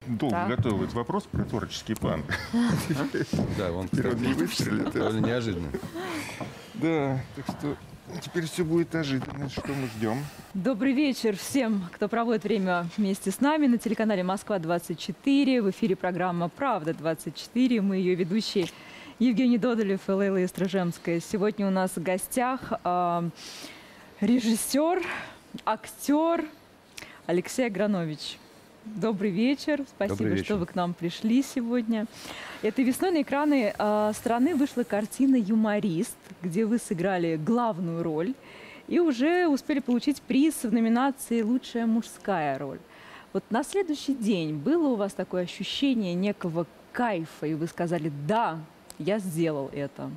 долго готовил этот вопрос про творческий план. Да, он не выстрелит. довольно неожиданно. Да, так что теперь все будет ожиданно. Что мы ждем? Добрый вечер всем, кто проводит время вместе с нами на телеканале «Москва-24». В эфире программа «Правда-24». Мы ее ведущие Евгений Додолев и Лейла Истражемская. Сегодня у нас в гостях режиссер, актер Алексей Агранович. Добрый вечер. Спасибо, что вы к нам пришли сегодня. Этой весной на экраны страны вышла картина «Юморист», где вы сыграли главную роль и уже успели получить приз в номинации «Лучшая мужская роль». Вот на следующий день было у вас такое ощущение некого кайфа, и вы сказали: «Да, я сделал это»?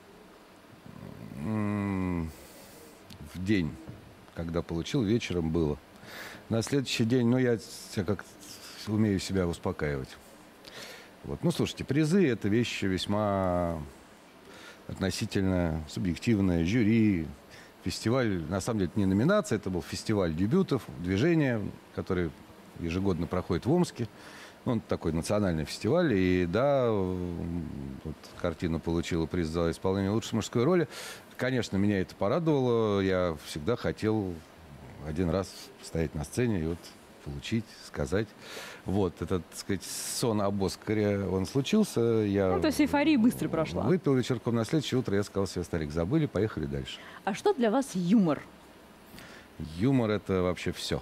В день, когда получил, вечером было. На следующий день, я как умею себя успокаивать. Вот. Ну, слушайте, призы – это вещь весьма относительно субъективная. Жюри, фестиваль, на самом деле, это не номинация, это был фестиваль дебютов, движения, который ежегодно проходит в Омске. Он такой национальный фестиваль. И да, вот, картина получила приз за исполнение лучшей мужской роли. Конечно, меня это порадовало. Я всегда хотел один раз стоять на сцене и вот получить, сказать. Вот, этот, так сказать, сон об Оскаре, он случился. Я то есть эйфория быстро прошла. Выпил вечерком, на следующее утро я сказал себе: старик, забыли, поехали дальше. А что для вас юмор? Юмор – это вообще все.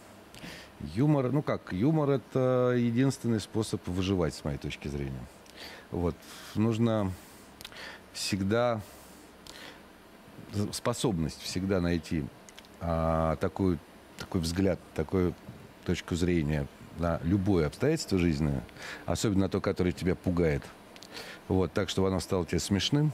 Юмор, юмор – это единственный способ выживать, с моей точки зрения. Вот, нужно всегда, способность всегда найти такой взгляд, такую точку зрения на любое обстоятельство жизненное, особенно на то, которое тебя пугает. Вот, так, чтобы оно стало тебе смешным.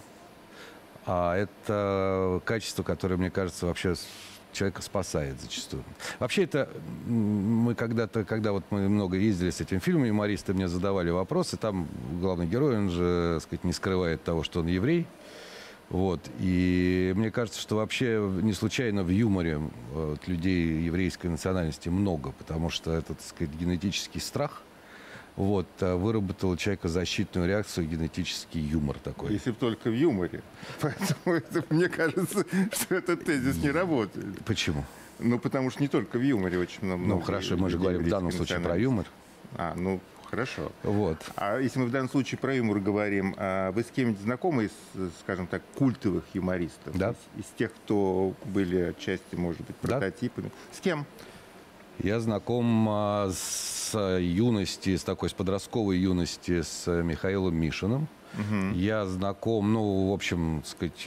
А это качество, которое, мне кажется, вообще человека спасает зачастую. Вообще это мы когда-то, когда вот мы много ездили с этим фильмом, юмористы мне задавали вопросы, там главный герой, он же, так сказать, не скрывает того, что он еврей. Вот. И мне кажется, что вообще не случайно в юморе людей еврейской национальности много, потому что этот, так сказать, генетический страх выработал у человека защитную реакцию, генетический юмор такой. Если бы только в юморе. Поэтому мне кажется, что этот тезис не работает. Почему? Потому что не только в юморе очень много. Хорошо, мы же говорим в данном случае про юмор. Хорошо. Вот. А если мы в данном случае про юмор говорим, вы с кем-нибудь знакомы из, скажем так, культовых юмористов? Да. Из тех, кто были отчасти, может быть, прототипами? Да. С кем? Я знаком с юности, с подростковой юности с Михаилом Мишиным. Угу. Я знаком, в общем, так сказать,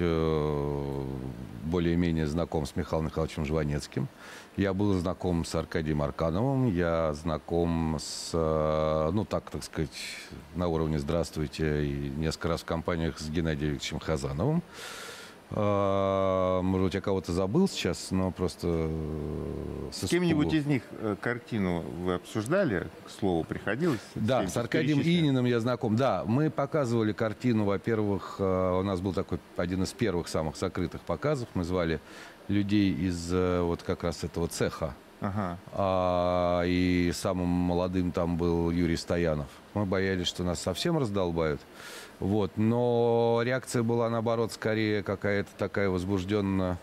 более-менее знаком с Михаилом Михайловичем Жванецким. Я был знаком с Аркадием Аркановым. Я знаком с, так сказать, на уровне «Здравствуйте» и несколько раз в компаниях с Геннадием Викторовичем Хазановым. Может быть, я кого-то забыл сейчас, но просто... С кем-нибудь из них картину вы обсуждали? К слову, приходилось? Да, с Аркадием Ининым я знаком. Да, мы показывали картину, во-первых, у нас был такой один из первых самых закрытых показов. Мы звали людей из как раз этого цеха. Ага. И самым молодым там был Юрий Стоянов. Мы боялись, что нас совсем раздолбают. Вот. Но реакция была, наоборот, скорее какая-то такая возбужденная,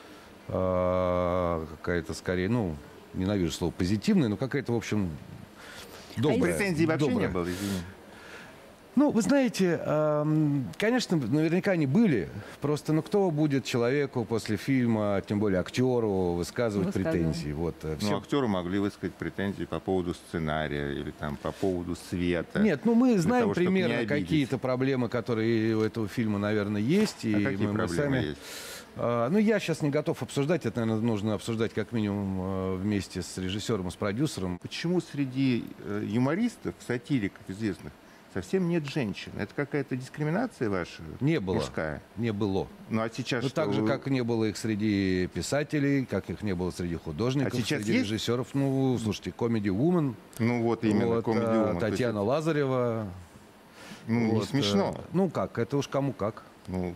какая-то скорее, ненавижу слово позитивная, но какая-то, в общем, добрая. Претензий вообще не было, извини. Вы знаете, конечно, наверняка они были. Просто, кто будет человеку после фильма, тем более актеру, высказывать претензии? Актеры могли высказать претензии по поводу сценария или по поводу света. Нет, мы знаем примерно какие-то проблемы, которые у этого фильма, наверное, есть. И какие проблемы есть? Я сейчас не готов обсуждать. Это, наверное, нужно обсуждать как минимум вместе с режиссером и с продюсером. Почему среди юмористов, сатириков известных, совсем нет женщин? Это какая-то дискриминация ваша? Не было. Мужская? Не было. А сейчас что? Так же, как не было их среди писателей, как их не было среди художников, среди режиссеров. Слушайте, Comedy Woman. Именно Comedy Woman. Татьяна Лазарева. Не смешно. Это уж кому как.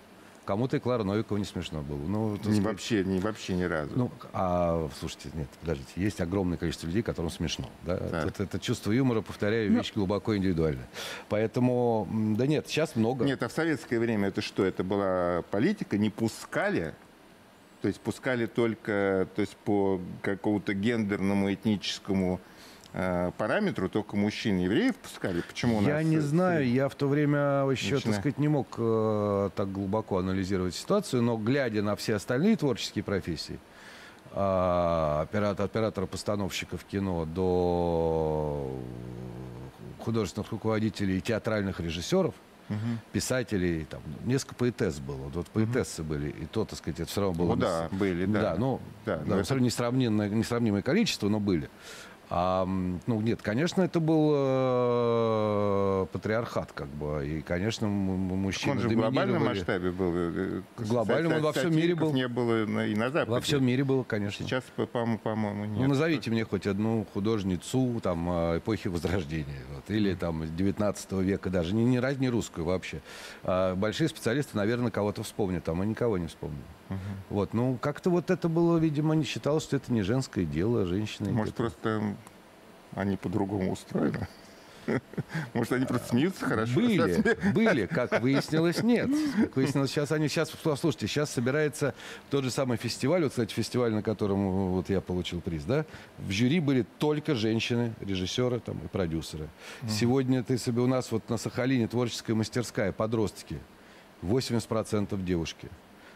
Кому-то и Клара Новикова не смешно было. Ну, вообще ни разу. Ну, слушайте, нет, подождите. Есть огромное количество людей, которым смешно. Да? Это чувство юмора, повторяю, вещь глубоко индивидуальная. Поэтому, да нет, сейчас много. Нет, а в советское время это что? Это была политика? Не пускали? То есть пускали только по какому-то гендерному, этническому параметру только мужчин и евреев пускали? Почему у нас... Я не знаю, я в то время еще, так сказать, не мог так глубоко анализировать ситуацию, но глядя на все остальные творческие профессии, от оператора-постановщиков кино до художественных руководителей и театральных режиссеров, писателей, там, несколько поэтесс было. Вот поэтессы были, и то, так сказать, это все равно было... Ну да, были, да. Да, это... несравнимое количество, но были. Ну, нет, конечно, это был патриархат, как бы, и, конечно, мужчины он же в глобальном масштабе был. Глобальном, он во всем мире был. Не было и на Западе. Во всем мире было, конечно. Сейчас, по-моему, нет. Ну, назовите мне хоть одну художницу там, эпохи Возрождения, вот, или там 19 века даже, не русскую вообще. Большие специалисты, наверное, кого-то вспомнят, а мы никого не вспомним. Вот, ну, как-то вот это было, видимо, не считалось, что это не женское дело, женщины. Может, просто они по-другому устроены? Может, они просто смеются хорошо? Были, как выяснилось, нет. Как выяснилось, слушайте, сейчас собирается тот же самый фестиваль, вот, кстати, фестиваль, на котором вот я получил приз, да, в жюри были только женщины, режиссеры там, и продюсеры. Сегодня у нас вот на Сахалине творческая мастерская, подростки, 80% девушки.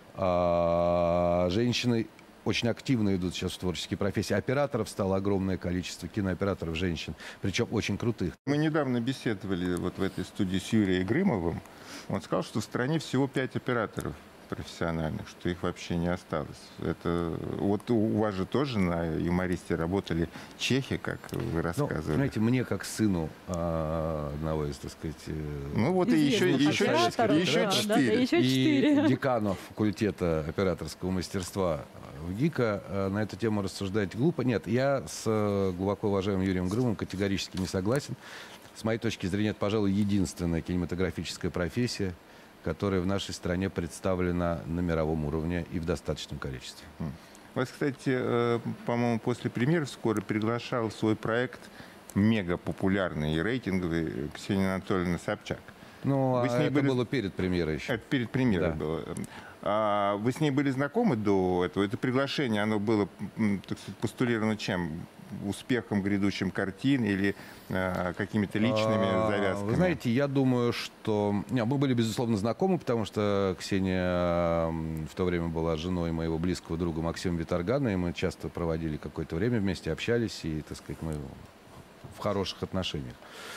Женщины очень активно идут сейчас в творческие профессии. Операторов стало огромное количество, кинооператоров женщин, причем очень крутых. Мы недавно беседовали вот в этой студии с Юрием Грымовым. Он сказал, что в стране всего 5 операторов профессиональных, что их вообще не осталось. Это вот у вас же тоже на юмористе работали чехи, как вы рассказывали. Ну, знаете, мне как сыну одного из, так сказать, ну вот и еще 4. И деканов факультета операторского мастерства в ГИКа на эту тему рассуждать глупо. Нет, я с глубоко уважаемым Юрием Грымовым категорически не согласен. С моей точки зрения, это, пожалуй, единственная кинематографическая профессия, которая в нашей стране представлена на мировом уровне и в достаточном количестве. Вас, кстати, по-моему, после премьеры скоро приглашал в свой проект мега популярный и рейтинговый Ксения Анатольевна Собчак. Ну, это было перед премьерой еще. Это перед премьерой было. Вы с ней были знакомы до этого? Это приглашение, оно было, так сказать, постулировано чем? Успехом грядущим картин или какими-то личными завязками? Вы знаете, я думаю, что... мы были, безусловно, знакомы, потому что Ксения в то время была женой моего близкого друга Максима Виторгана, и мы часто проводили какое-то время вместе, общались, и, так сказать, мы в хороших отношениях.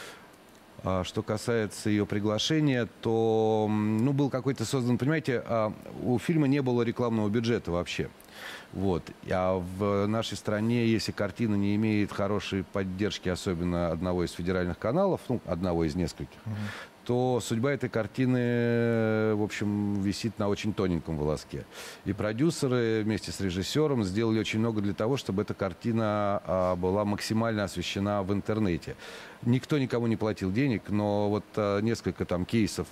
Что касается ее приглашения, то был какой-то создан, понимаете, у фильма не было рекламного бюджета вообще. Вот. А в нашей стране, если картина не имеет хорошей поддержки, особенно одного из федеральных каналов, одного из нескольких, то судьба этой картины, в общем, висит на очень тоненьком волоске. И продюсеры вместе с режиссером сделали очень много для того, чтобы эта картина была максимально освещена в интернете. Никто никому не платил денег, но вот несколько там кейсов,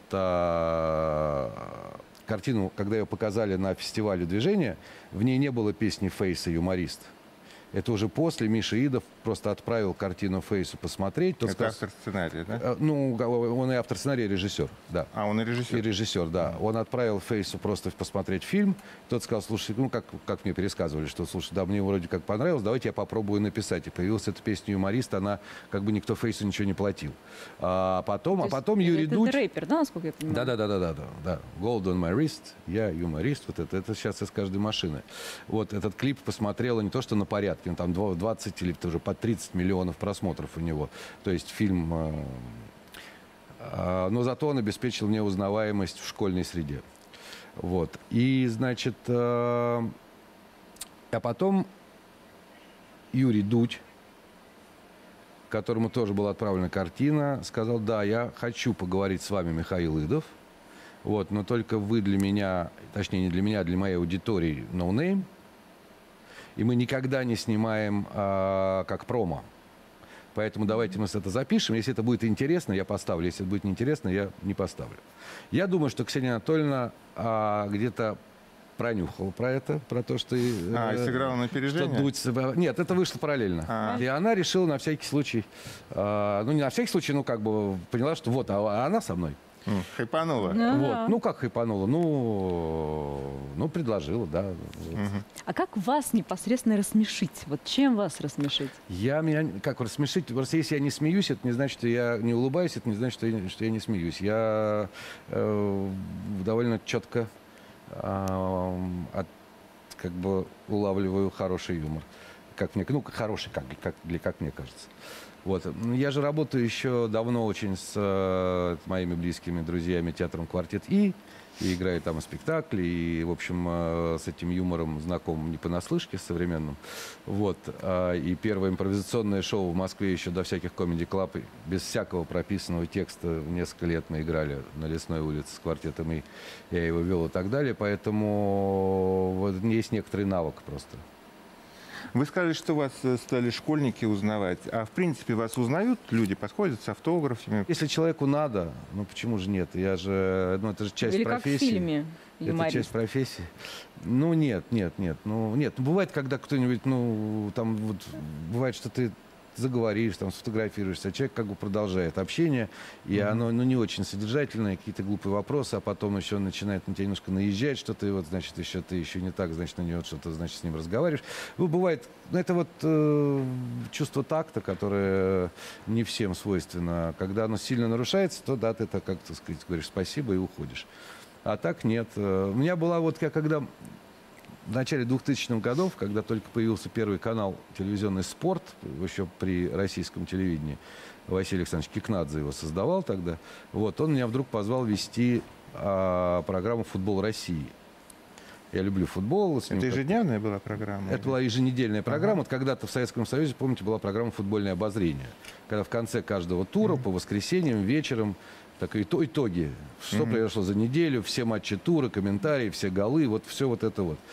это... Картину, когда ее показали на фестивале движения, в ней не было песни Фейса «Юморист». Это уже после Миша Идов просто отправил картину Фейсу посмотреть. Это сказал, автор сценария, да? Ну, он и автор сценария, и режиссер, да. А, он и режиссер? И режиссер, да. Он отправил Фейсу просто посмотреть фильм. Тот сказал, слушай, как мне пересказывали, что, слушай, да, мне вроде как понравилось, давайте я попробую написать. И появилась эта песня «Юморист», она как бы никто Фейсу ничего не платил. А потом Юрий Дудь... Это рэпер, да, насколько я понимаю? Да. Gold on my wrist, я юморист. Вот это сейчас из каждой машины. Вот этот клип посмотрела не то, что на порядке, там 20 или уже под 30 миллионов просмотров у него. То есть фильм... Но зато он обеспечил мне узнаваемость в школьной среде. Вот. И, значит... А потом Юрий Дудь, которому тоже была отправлена картина, сказал, да, я хочу поговорить с вами, Михаил Идов, вот, но только вы для меня, точнее, не для меня, а для моей аудитории no name. И мы никогда не снимаем как промо. Поэтому давайте мы это запишем. Если это будет интересно, я поставлю. Если это будет неинтересно, я не поставлю. Я думаю, что Ксения Анатольевна где-то пронюхала про это, про то, что... сыграла на опережение? Нет, это вышло параллельно. И она решила на всякий случай, ну не на всякий случай, ну как бы поняла, что вот, а она со мной. Хайпанула. Вот. Ну, как хайпанула? Ну, предложила, да. Вот. А как вас непосредственно рассмешить? Вот чем вас рассмешить? Меня как рассмешить? Просто если я не смеюсь, это не значит, что я не улыбаюсь, это не значит, что я не смеюсь. Я довольно четко как бы улавливаю хороший юмор. Хороший, как мне кажется. Вот. Я же работаю еще давно очень с моими близкими друзьями театром «Квартет И играю там и спектакли, и, в общем, с этим юмором знаком не понаслышке, с современным. Вот. И первое импровизационное шоу в Москве еще до всяких комеди-клаб, без всякого прописанного текста, несколько лет мы играли на Лесной улице с «Квартетом И». Я его вел и так далее, поэтому вот, есть некоторый навык просто. Вы сказали, что вас стали школьники узнавать. А в принципе вас узнают люди, подходят с автографами? Если человеку надо, ну почему же нет? Это же часть Или профессии. Как в фильме Это часть профессии. Ну нет. Бывает, когда кто-нибудь, там вот бывает, что ты заговоришь, там сфотографируешься, а человек как бы продолжает общение, и оно не очень содержательное, какие-то глупые вопросы, а потом еще начинает на тебя немножко наезжать, что ты вот, значит, ты еще не так, значит, на него что-то, значит, с ним разговариваешь. Бывает, это вот чувство такта, которое не всем свойственно. Когда оно сильно нарушается, то да, ты так, как так сказать, говоришь спасибо и уходишь. А так нет. У меня была я когда в начале 2000-х годов, когда только появился первый канал телевизионный «Спорт», еще при российском телевидении, Василий Александрович Кикнадзе его создавал тогда, вот, он меня вдруг позвал вести программу «Футбол России». Я люблю футбол. Это ежедневная была программа? Это была еженедельная программа. Вот когда-то в Советском Союзе, помните, была программа «Футбольное обозрение», когда в конце каждого тура по воскресеньям вечером так итоги, что произошло за неделю, все матчи тура, комментарии, все голы, вот все вот это вот.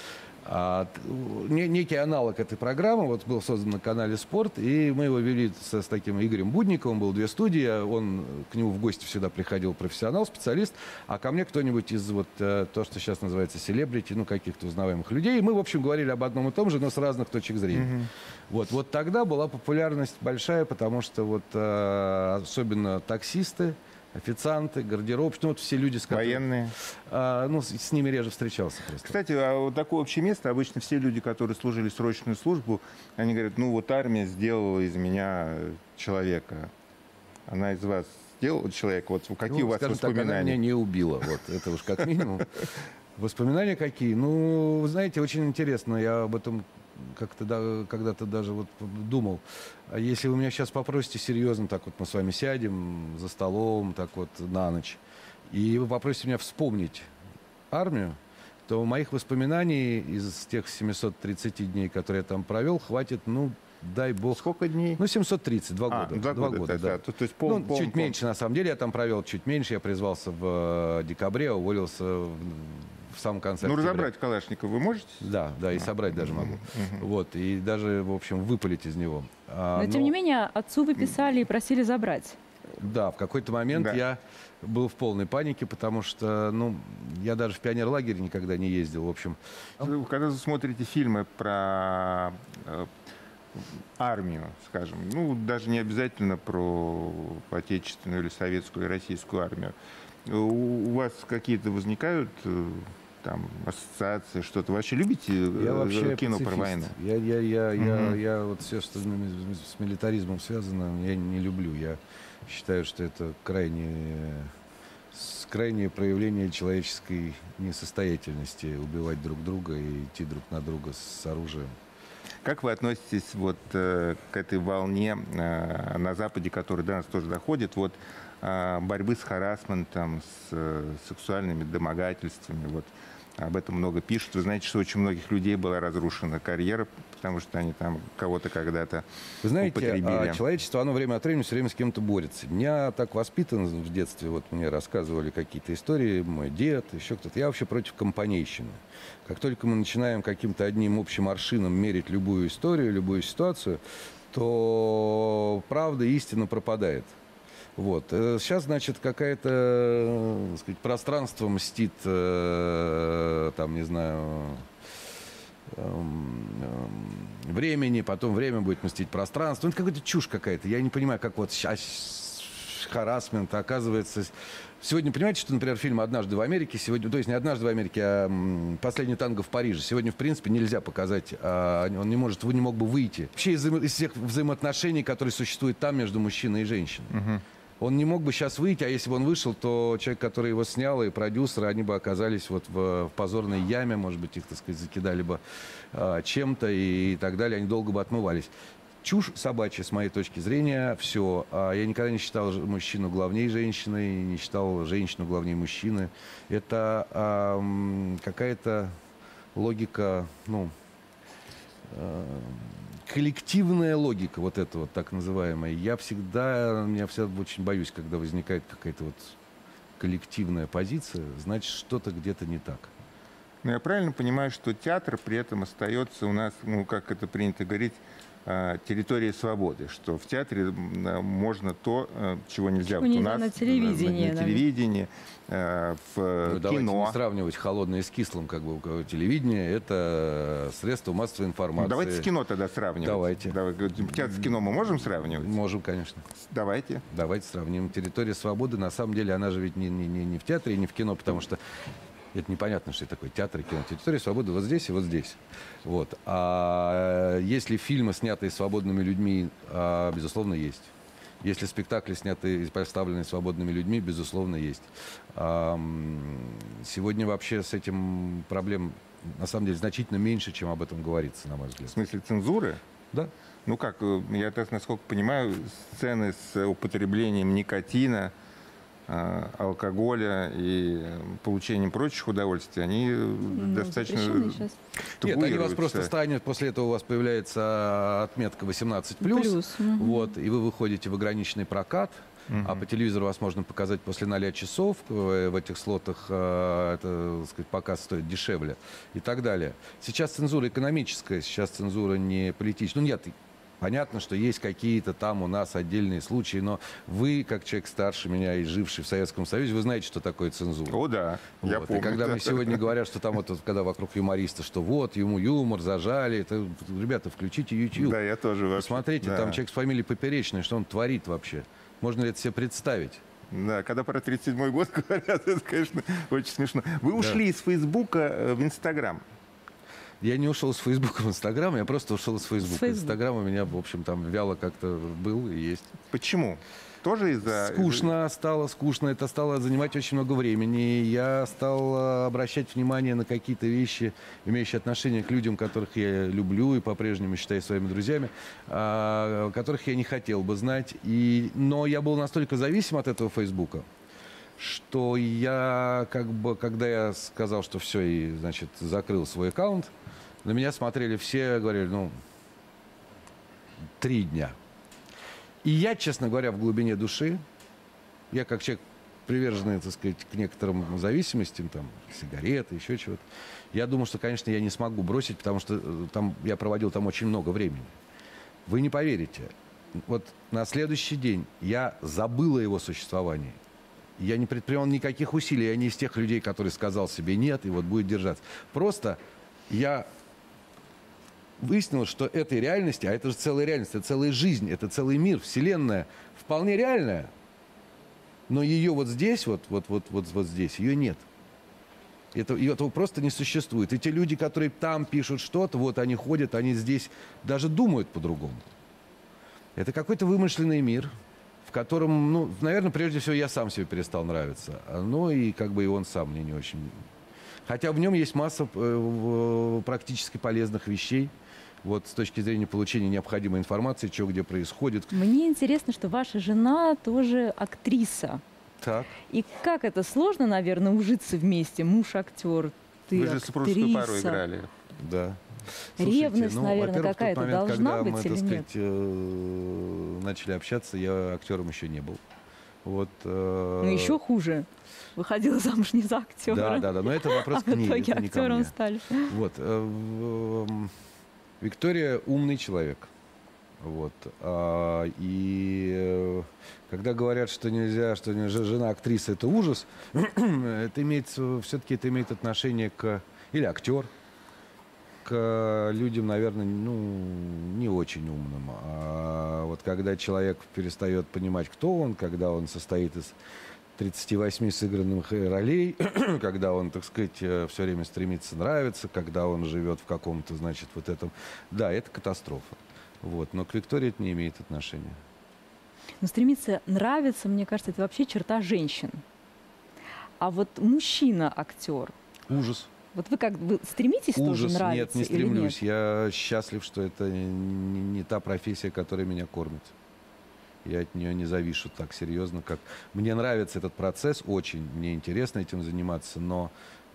Некий аналог этой программы вот был создан на канале «Спорт», и мы его вели с таким Игорем Будниковым, было 2 студии, к нему в гости всегда приходил профессионал, специалист, а ко мне кто-нибудь из то, что сейчас называется селебрити, каких-то узнаваемых людей, и мы, в общем, говорили об одном и том же, но с разных точек зрения. Вот тогда была популярность большая, потому что особенно таксисты, официанты, гардеробщики, все люди, с которыми... Военные. С ними реже встречался просто. Кстати, вот такое общее место, обычно все люди, которые служили срочную службу, они говорят, армия сделала из меня человека. Она из вас сделала человека? Вот какие у вас воспоминания? Так, она меня не убила, вот это уж как минимум. Воспоминания какие? Вы знаете, очень интересно, я об этом когда-то даже думал. А если вы меня сейчас попросите серьезно, так вот мы с вами сядем за столом, так вот на ночь, и вы попросите меня вспомнить армию, то моих воспоминаний из тех 730 дней, которые я там провел, хватит, дай бог. Сколько дней? 730, 2 года. 2 года, да. То есть чуть меньше, на самом деле, я там провел чуть меньше. Я призвался в декабре, а уволился в самом конце октября. Разобрать Калашников вы можете? Да, и собрать даже могу. Вот, и даже, в общем, выпалить из него. Но, тем не менее, отцу вы писали и просили забрать. Да, в какой-то момент я был в полной панике, потому что, я даже в пионерлагерь никогда не ездил, в общем. Когда вы смотрите фильмы про армию, скажем, даже не обязательно про отечественную или советскую, или российскую армию, у вас какие-то возникают там ассоциации, что-то? Вы вообще любите кино про войну? Я вот все, что с милитаризмом связано, я не люблю. Я считаю, что это крайнее проявление человеческой несостоятельности убивать друг друга и идти друг на друга с оружием. Как вы относитесь к этой волне на Западе, которая до нас тоже доходит, борьбы с харассментом, с сексуальными домогательствами? Об этом много пишут. Вы знаете, что очень многих людей была разрушена карьера, потому что они там кого-то когда-то употребили. Вы знаете, человечество, оно время от времени все время с кем-то борется. Меня так воспитан в детстве, мне рассказывали какие-то истории, мой дед, еще кто-то. Я вообще против компанейщины. Как только мы начинаем каким-то одним общим аршином мерить любую историю, любую ситуацию, то правда, истина пропадает. Вот. Сейчас, значит, какая-то, так сказать, пространство мстит, там, не знаю, времени, потом время будет мстить пространство. Это какая-то чушь какая-то. Я не понимаю, как вот харассмент оказывается. Сегодня, понимаете, что, например, фильм «Однажды в Америке», сегодня, то есть не «Однажды в Америке», а «Последний танго в Париже». Сегодня, в принципе, нельзя показать, он не мог бы выйти. Вообще из всех взаимоотношений, которые существуют там между мужчиной и женщиной. Он не мог бы сейчас выйти, а если бы он вышел, то человек, который его снял, и продюсеры, они бы оказались вот в позорной яме, может быть, их, так сказать, закидали бы чем-то и так далее, они долго бы отмывались. Чушь собачья, с моей точки зрения, все. Я никогда не считал мужчину главней женщины, не считал женщину главней мужчины. Это какая-то логика, ну, коллективная логика, вот эта вот так называемая. Я всегда очень боюсь, когда возникает какая-то вот коллективная позиция, значит, что-то где-то не так. Но я правильно понимаю, что театр при этом остается у нас, ну, как это принято говорить, территория свободы, что в театре можно то, чего нельзя вот у нас на телевидении. На телевидении, в кино. Давайте не сравнивать холодное с кислым, как бы телевидение — это средство массовой информации. Ну, давайте с кино тогда сравнивать. Давайте. Театр с кино мы можем сравнивать? Можем, конечно. Давайте. Давайте сравним. Территория свободы, на самом деле, она же ведь не в театре и не в кино, потому что это непонятно, что это такое театр и кино. Территория свободы вот здесь и вот здесь. Вот. А если фильмы, снятые свободными людьми, безусловно, есть. Если спектакли, снятые и поставленные свободными людьми, безусловно, есть. Сегодня вообще с этим проблем, на самом деле, значительно меньше, чем об этом говорится, на мой взгляд. В смысле цензуры? Да. Ну как, я, насколько понимаю, сцены с употреблением никотина, алкоголя и получением прочих удовольствий, они достаточно сейчас. Нет, они у вас просто станет, после этого у вас появляется отметка 18+, вот, и вы выходите в ограниченный прокат, а по телевизору вас можно показать после 0 часов, в этих слотах это, так сказать, показ стоит дешевле и так далее. Сейчас цензура экономическая, сейчас цензура не политическая. Ну нет, понятно, что есть какие-то там у нас отдельные случаи, но вы, как человек старше меня и живший в Советском Союзе, вы знаете, что такое цензура. О, да, вот. Я помню. И когда мне сегодня говорят, что там вот, когда вокруг юмориста, что вот, ему юмор зажали, это, ребята, включите YouTube. Да, я тоже. Посмотрите, да. Там человек с фамилией Поперечной, что он творит вообще. Можно ли это себе представить? Да, когда про 37-й год говорят, это, конечно, очень смешно. Вы ушли из Фейсбука в Инстаграм. Я не ушел с Фейсбука в Инстаграм, я просто ушел с Фейсбука. Инстаграм у меня, в общем, там вяло как-то был и есть. Почему? Тоже из-за... Скучно стало, скучно. Это стало занимать очень много времени. Я стал обращать внимание на какие-то вещи, имеющие отношение к людям, которых я люблю и по-прежнему считаю своими друзьями, которых я не хотел бы знать. Но я был настолько зависим от этого Фейсбука, что я, как бы, когда я сказал, что все, и, значит, закрыл свой аккаунт, на меня смотрели все, говорили, 3 дня. И я, честно говоря, в глубине души, я как человек, приверженный, так сказать, к некоторым зависимостям, там, сигареты, еще чего-то, я думал, что, конечно, я не смогу бросить, потому что там, я проводил там очень много времени. Вы не поверите, вот на следующий день я забыл о его существовании. Я не предпринял никаких усилий, я не из тех людей, которые сказал себе нет и вот будет держаться. Просто я выяснилось, что этой реальности, а это же целая реальность, это целая жизнь, это целый мир, вселенная, вполне реальная, но ее вот здесь, вот здесь, ее нет. Этого просто не существует. И те люди, которые там пишут что-то, вот они ходят, они здесь даже думают по-другому. Это какой-то вымышленный мир, в котором, наверное, прежде всего я сам себе перестал нравиться. Ну и как бы и он сам мне не очень. Хотя в нем есть масса практически полезных вещей. Вот с точки зрения получения необходимой информации, что где происходит. Мне интересно, что ваша жена тоже актриса. Так. И как это сложно, наверное, ужиться вместе. Муж актер, ты Вы же актриса. супружескую пару играли. Да. Ревность, наверное, какая-то должна когда быть мы, или так нет? сказать, начали общаться, я актером еще не был. Вот, Ну, еще хуже. Выходила замуж не за актера. Да, но это вопрос к ней. А в итоге это не ко актером мне. стали. Вот. Виктория умный человек. Вот. Когда говорят, что нельзя, что жена актрисы — это ужас, это имеет, все-таки это имеет отношение к... Или актер, к людям, наверное, не очень умным. А вот когда человек перестает понимать, кто он, когда он состоит из 38 сыгранных ролей, когда он, так сказать, все время стремится нравиться, когда он живет в каком-то, значит, вот этом... Да, это катастрофа. Вот. Но к Виктории это не имеет отношения. Но стремиться нравиться, мне кажется, это вообще черта женщин. А вот мужчина-актер... Ужас. Вот вы стремитесь тоже Ужас. нравиться? Нет, не или стремлюсь. нет? Я счастлив, что это не та профессия, которая меня кормит. Я от нее не завишу так серьезно, как... Мне нравится этот процесс, очень. Мне интересно этим заниматься, но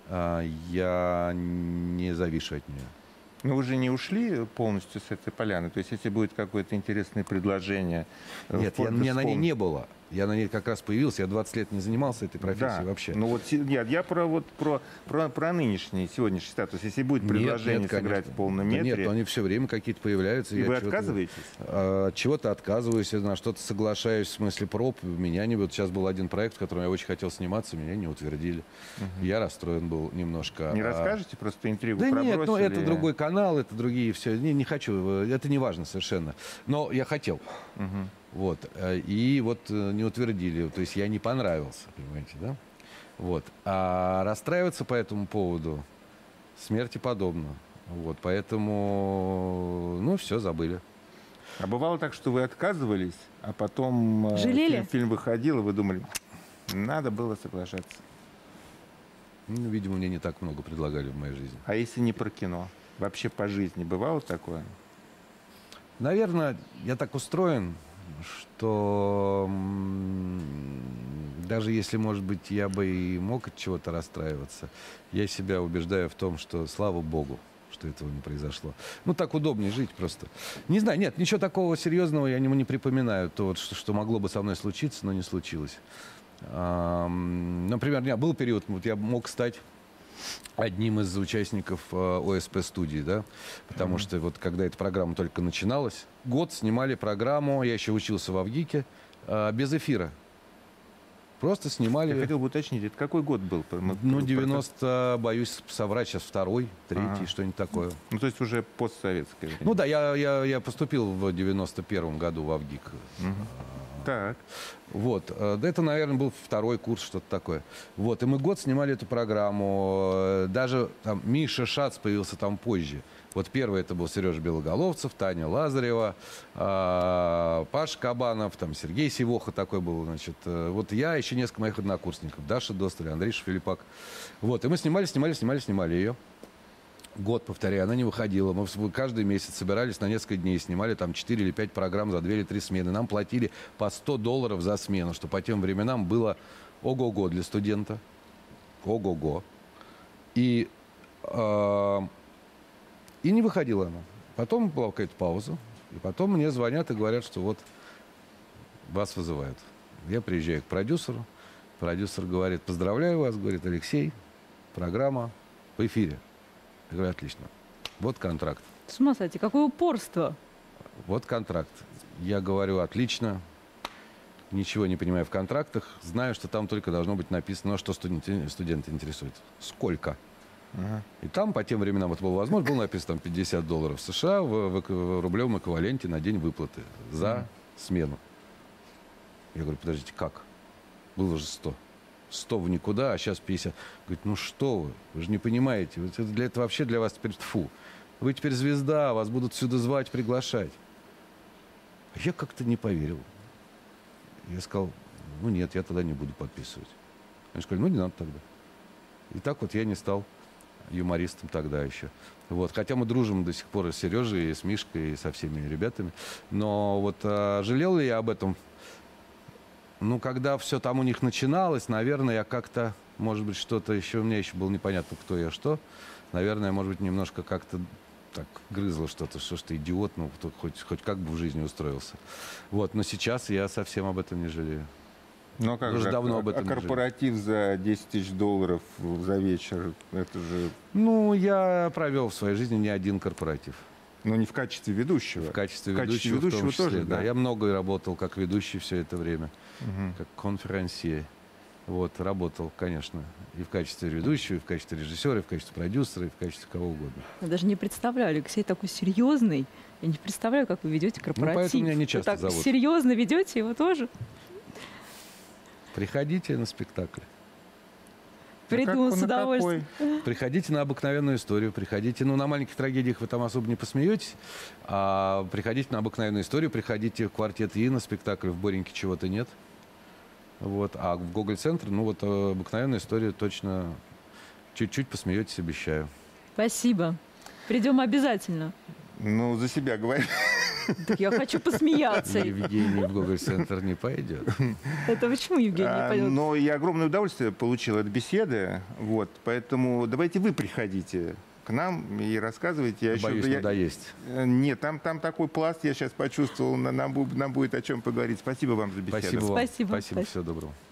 я не завишу от нее. Но вы же не ушли полностью с этой поляны? То есть, если будет какое-то интересное предложение... Нет, меня на ней не было. Я на ней как раз появился. Я 20 лет не занимался этой профессией вообще. Ну вот нет, я про нынешний, сегодняшний статус. Если будет предложение сыграть в полном метре... Нет, они все время какие-то появляются. И вы отказываетесь? От чего-то отказываюсь, на что-то соглашаюсь, в смысле проб. Меня не... Вот сейчас был один проект, в котором я очень хотел сниматься, меня не утвердили. Я расстроен был немножко. Не расскажете? Просто интригу да пробросили? Нет, ну это другой канал, это другие все. Не хочу, это не важно совершенно. Но я хотел. Вот. И вот не утвердили. То есть я не понравился, понимаете, да? Вот. А расстраиваться по этому поводу смерти подобно. Вот. Поэтому, ну, все, забыли. А бывало так, что вы отказывались, а потом фильм выходил, и вы думали, надо было соглашаться? Ну, видимо, мне не так много предлагали в моей жизни. А если не про кино? Вообще по жизни бывало такое? Наверное, я так устроен, что даже если, может быть, я бы и мог от чего-то расстраиваться, я себя убеждаю в том, что слава богу, что этого не произошло. Ну, так удобнее жить просто. Не знаю, нет, ничего такого серьезного я не припоминаю. То, вот, что могло бы со мной случиться, но не случилось. Например, у меня был период, вот я мог стать одним из участников ОСП-студии, да, потому что вот когда эта программа только начиналась, год снимали программу, я еще учился в Авгике, без эфира. Просто снимали... Я хотел бы уточнить, это какой год был? Ну, 90, боюсь соврать, сейчас второй, третий, что-нибудь такое. Ну, то есть уже постсоветское время. Ну да, я поступил в 91 году в Авгик. Так. Вот. Это, наверное, был второй курс, что-то такое. Вот. И мы год снимали эту программу. Даже там Миша Шац появился там позже. Вот первый это был Сережа Белоголовцев, Таня Лазарева, Паша Кабанов, там Сергей Сивоха такой был, значит. Вот я, еще несколько моих однокурсников. Даша Досталь, Андрей Шфилипак. Вот. И мы снимали ее. Год, повторяю, она не выходила. Мы каждый месяц собирались на несколько дней, снимали там 4 или 5 программ за 2 или 3 смены. Нам платили по $100 за смену, что по тем временам было ого-го для студента. Ого-го. И не выходила она. Потом была какая-то пауза. И потом мне звонят и говорят, что вот вас вызывают. Я приезжаю к продюсеру. Продюсер говорит, поздравляю вас, говорит, Алексей, программа в эфире. Я говорю, отлично. Вот контракт. С ума сойти, какое упорство. Вот контракт. Я говорю, отлично. Ничего не понимаю в контрактах. Знаю, что там только должно быть написано, что студенты интересует. Сколько? И там по тем временам это было возможно. Было написано там $50 США в рублевом эквиваленте на день выплаты за смену. Я говорю, подождите, как? Было же 100. 100 в никуда, а сейчас 50. Говорит, ну что вы же не понимаете. Это вообще для вас теперь фу. Вы теперь звезда, вас будут сюда звать, приглашать. А я как-то не поверил. Я сказал, ну нет, я тогда не буду подписывать. Они сказали, ну не надо тогда. И так вот я не стал юмористом тогда еще. Вот. Хотя мы дружим до сих пор и с Сережей, и с Мишкой, и со всеми ребятами. Но вот жалел ли я об этом? Ну, когда все там у них начиналось, наверное, я как-то, может быть, что-то еще, у меня еще было непонятно, кто я, что. Наверное, может быть, немножко как-то так грызло что-то, что ж ты идиот, ну, хоть как бы в жизни устроился. Вот, но сейчас я совсем об этом не жалею. Ну, как же, давно об этом не корпоратив за $10 000 за вечер, это же... Ну, я провел в своей жизни не один корпоратив. Но не в качестве ведущего. В качестве ведущего, в том числе, тоже, да. Я много работал как ведущий все это время, Мгм. как конферансье. Вот, работал, конечно, и в качестве ведущего, и в качестве режиссера, и в качестве продюсера, и в качестве кого угодно. Я даже не представляю, Алексей такой серьезный. Я не представляю, как вы ведете корпоратив. поэтому меня не Вы часто так зовут. серьезно ведете его тоже? Приходите на спектакль. Приду На с удовольствием. какой? Приходите на обыкновенную историю, приходите, ну, на маленьких трагедиях вы там особо не посмеетесь, а приходите на обыкновенную историю, приходите в «Квартет И» на спектакль, в «Бореньке» чего-то нет. Вот. А в Гоголь-центр, ну, вот обыкновенную историю точно чуть-чуть посмеетесь, обещаю. Спасибо. Придем обязательно. Ну, за себя говорю. Так я хочу посмеяться. Евгений в Гоголь-центр не пойдет. Это почему Евгений не пойдет? Но я огромное удовольствие получил от беседы. Вот, поэтому давайте вы приходите к нам и рассказывайте. Боюсь, надоесть. Нет, там такой пласт я сейчас почувствовал. Нам будет о чем поговорить. Спасибо вам за беседу. Спасибо вам. Спасибо. Спасибо. Всего доброго.